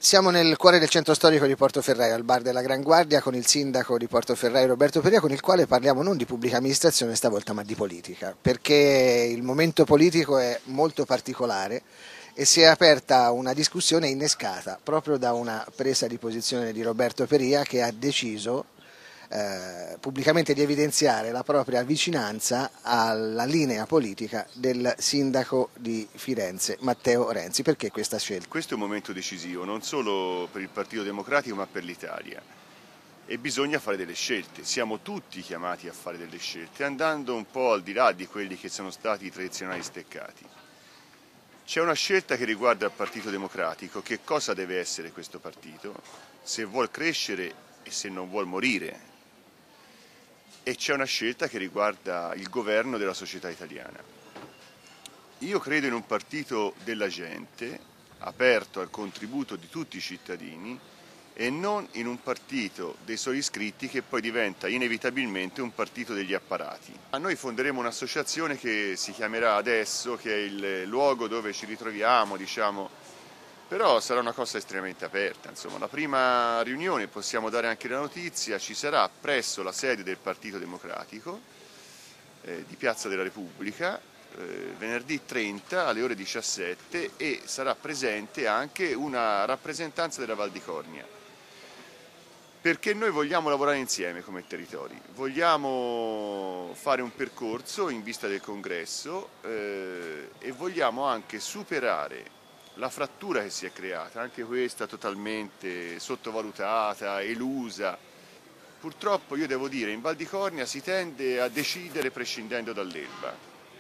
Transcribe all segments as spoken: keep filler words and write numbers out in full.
Siamo nel cuore del centro storico di Portoferraio, al bar della Gran Guardia, con il sindaco di Portoferraio Roberto Peria, con il quale parliamo non di pubblica amministrazione stavolta, ma di politica, perché il momento politico è molto particolare e si è aperta una discussione innescata proprio da una presa di posizione di Roberto Peria, che ha deciso eh, pubblicamente di evidenziare la propria vicinanza alla linea politica del sindaco di Firenze, Matteo Renzi. Perché questa scelta? Questo è un momento decisivo, non solo per il Partito Democratico ma per l'Italia, e bisogna fare delle scelte, siamo tutti chiamati a fare delle scelte, andando un po' al di là di quelli che sono stati i tradizionali steccati. C'è una scelta che riguarda il Partito Democratico, che cosa deve essere questo partito, se vuol crescere e se non vuol morire, e c'è una scelta che riguarda il governo della società italiana. Io credo in un partito della gente, aperto al contributo di tutti i cittadini, e non in un partito dei soli iscritti che poi diventa inevitabilmente un partito degli apparati. A noi fonderemo un'associazione che si chiamerà adesso, che è il luogo dove ci ritroviamo, diciamo, però sarà una cosa estremamente aperta. Insomma, la prima riunione, possiamo dare anche la notizia, ci sarà presso la sede del Partito Democratico eh, di Piazza della Repubblica, eh, venerdì trenta alle ore diciassette, e sarà presente anche una rappresentanza della Val di Cornia. Perché noi vogliamo lavorare insieme come territori, vogliamo fare un percorso in vista del congresso eh, e vogliamo anche superare la frattura che si è creata, anche questa totalmente sottovalutata, elusa. Purtroppo io devo dire, in Val di Cornia si tende a decidere prescindendo dall'Elba,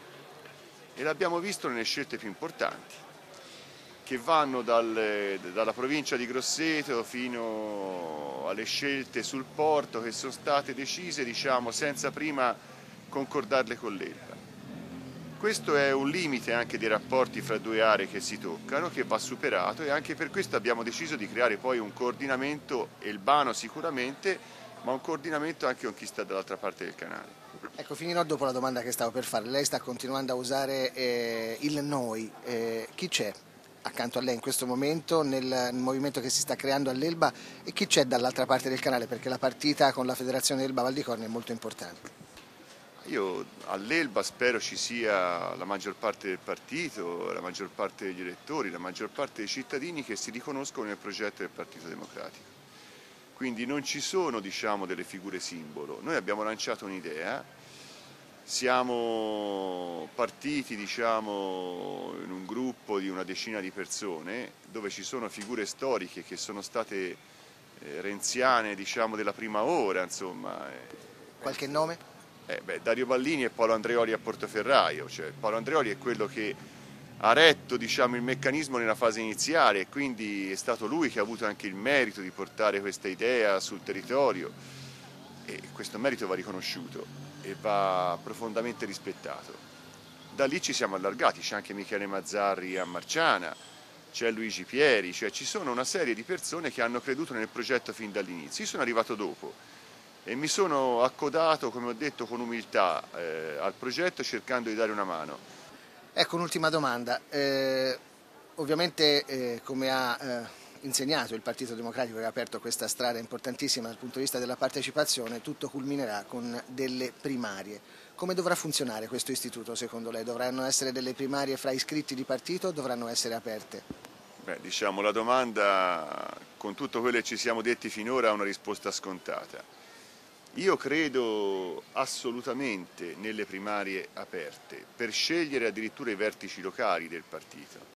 e l'abbiamo visto nelle scelte più importanti, che vanno dal, dalla provincia di Grosseto fino alle scelte sul porto, che sono state decise, diciamo, senza prima concordarle con l'Elba. Questo è un limite anche dei rapporti fra due aree che si toccano, che va superato, e anche per questo abbiamo deciso di creare poi un coordinamento elbano sicuramente, ma un coordinamento anche con chi sta dall'altra parte del canale. Ecco, finirò dopo la domanda che stavo per fare. Lei sta continuando a usare eh, il noi. Eh, chi c'è accanto a lei in questo momento nel, nel movimento che si sta creando all'Elba, e chi c'è dall'altra parte del canale? Perché la partita con la Federazione Elba Val di Cornia è molto importante. Io all'Elba spero ci sia la maggior parte del partito, la maggior parte degli elettori, la maggior parte dei cittadini che si riconoscono nel progetto del Partito Democratico. Quindi non ci sono, diciamo, delle figure simbolo. Noi abbiamo lanciato un'idea, siamo partiti, diciamo, in un gruppo di una decina di persone dove ci sono figure storiche che sono state eh, renziane, diciamo, della prima ora, insomma. Qualche nome? Eh beh, Dario Ballini e Paolo Andreoli a Portoferraio, cioè Paolo Andreoli è quello che ha retto, diciamo, il meccanismo nella fase iniziale, e quindi è stato lui che ha avuto anche il merito di portare questa idea sul territorio, e questo merito va riconosciuto e va profondamente rispettato. Da lì ci siamo allargati, c'è anche Michele Mazzarri a Marciana, c'è Luigi Pieri, cioè ci sono una serie di persone che hanno creduto nel progetto fin dall'inizio. Io sono arrivato dopo e mi sono accodato, come ho detto, con umiltà eh, al progetto, cercando di dare una mano. Ecco, un'ultima domanda. Eh, ovviamente, eh, come ha eh, insegnato il Partito Democratico, che ha aperto questa strada importantissima dal punto di vista della partecipazione, tutto culminerà con delle primarie. Come dovrà funzionare questo istituto secondo lei? Dovranno essere delle primarie fra iscritti di partito o dovranno essere aperte? Beh, diciamo, la domanda, con tutto quello che ci siamo detti finora, ha una risposta scontata. Io credo assolutamente nelle primarie aperte, per scegliere addirittura i vertici locali del partito.